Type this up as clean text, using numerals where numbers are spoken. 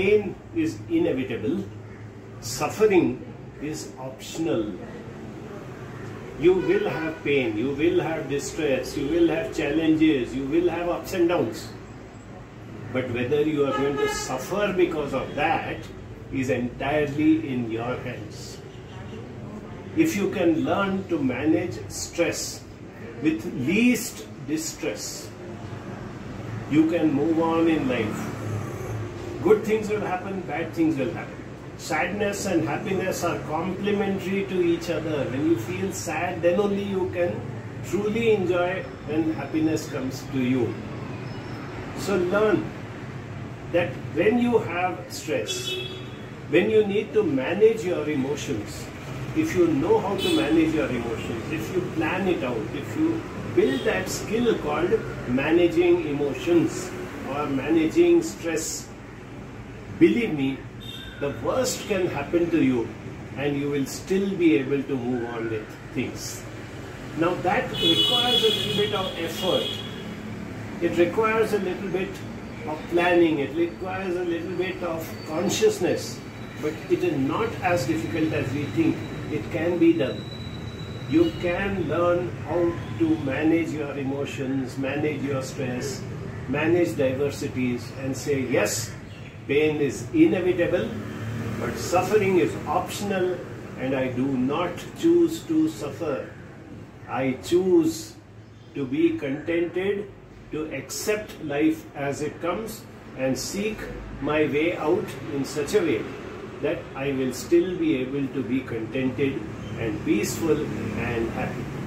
pain is inevitable, suffering is optional. You will have pain, you will have distress, you will have challenges, you will have ups and downs. But whether you are going to suffer because of that is entirely in your hands. If you can learn to manage stress with least distress, you can move on in life. Good things will happen, bad things will happen. Sadness and happiness are complementary to each other. When you feel sad, then only you can truly enjoy when happiness comes to you. So learn that when you have stress, when you need to manage your emotions, if you know how to manage your emotions, if you plan it out, if you build that skill called managing emotions or managing stress, believe me, the worst can happen to you and you will still be able to move on with things. Now that requires a little bit of effort. It requires a little bit of planning. It requires a little bit of consciousness. But it is not as difficult as we think. It can be done. You can learn how to manage your emotions, manage your stress, manage diversities and say, yes, pain is inevitable, but suffering is optional and I do not choose to suffer. I choose to be contented, to accept life as it comes and seek my way out in such a way that I will still be able to be contented and peaceful and happy.